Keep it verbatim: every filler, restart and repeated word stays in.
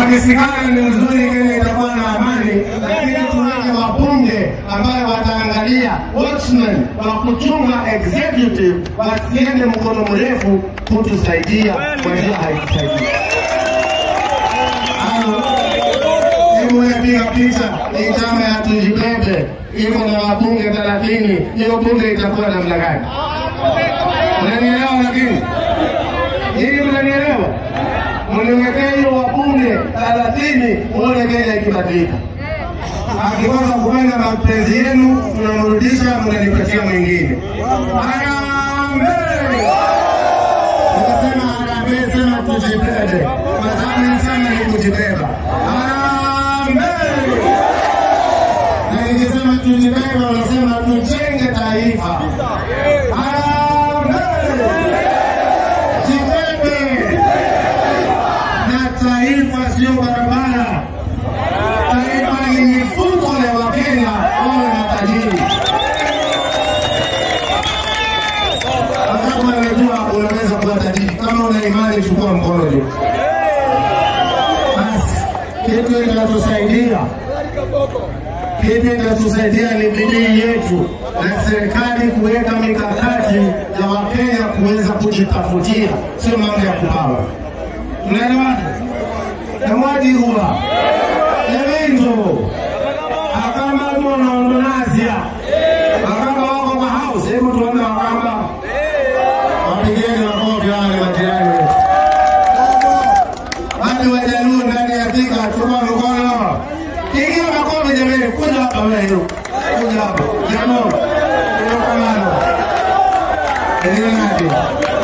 wakisikana ni uzuri Kenya itakuwa na amani, lakini tuweke wabunge ambayo wataangalia watchmen wa kuchunga executive wasiende mkono mrefu kutusaidia kwa njia haitusaidia. Hebu piga picha ni chama ya Tujibebe iko na wabunge thelathini, hiyo bunge itakuwa namna gani? Unanielewa? Lakini hili mnanielewa? Mniwekea hiyo wabunge thelathini uone Kenya ikibadilika. Akikosa kupenda mapenzi yenu tunamrudisha, mnanipatia mwingine. Harambee! Nikasema harambee, sema Tujibebe. Kwa sababu ni chama ni kujibeba. Harambee! Na nikisema Tujibebe wanasema tujenge taifa. Taifa sio barabara. Taifa ni mifuko ya Wakenya wawe matajiri. Kama unajua unaweza kuwa tajiri, kama una imani chukua mkono juu. Basi kitu kinatusaidia, kitu kinatusaidia ni bidii yetu na serikali kuweka mikakati ya Wakenya kuweza kujitafutia, sio mambo ya kupawa. Unaelewa? Namwaji huwa Levinto akamba tuona Indonesia akamba wako kwa house. Hebu tuone wakamba wapigeni makofi wale majirani wetu. Watu wa Jaluo ndani ya Thika chukua mkono. Pigia makofi jamani, kuja hapa wewe. Kuja hapa. Jamani. Ndio kamano. Ndio nani?